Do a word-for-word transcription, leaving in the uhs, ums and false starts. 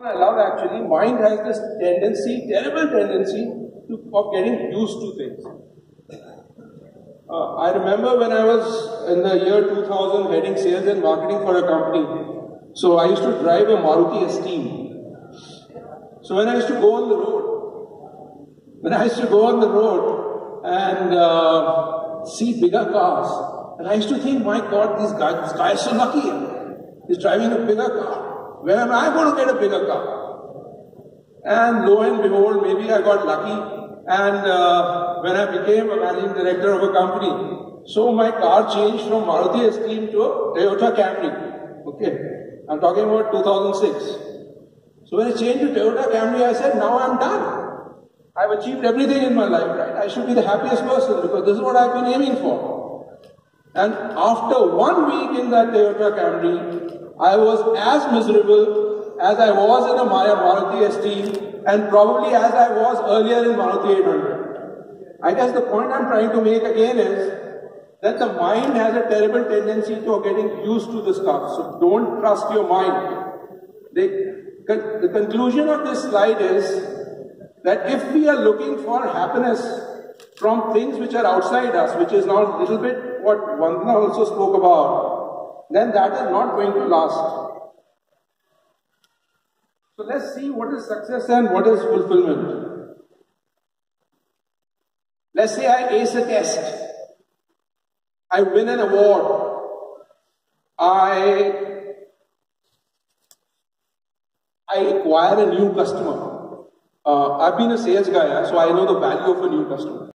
I love actually, mind has this tendency, terrible tendency to, of getting used to things. Uh, I remember when I was in the year two thousand heading sales and marketing for a company. So I used to drive a Maruti Esteem. So when I used to go on the road, when I used to go on the road and uh, see bigger cars, and I used to think, my God, this guy, this guy is so lucky. He's driving a bigger car. When am I going to get a bigger car? And lo and behold, maybe I got lucky. And uh, when I became a managing director of a company, so my car changed from Maruti Esteem to a Toyota Camry. Okay. I'm talking about two thousand six. So when I changed to Toyota Camry, I said, now I'm done. I've achieved everything in my life, right? I should be the happiest person because this is what I've been aiming for. And after one week in that Toyota Camry, I was as miserable as I was in a Maya Maruti Esteem and probably as I was earlier in Maruti eight hundred. I guess the point I'm trying to make again is that the mind has a terrible tendency to getting used to the stuff. So don't trust your mind. The, the conclusion of this slide is that if we are looking for happiness from things which are outside us, which is now a little bit what Vandana also spoke about, then that is not going to last. So let's see what is success and what is fulfillment. Let's say I ace a test. I win an award. I, I acquire a new customer. Uh, I've been a sales guy, so I know the value of a new customer.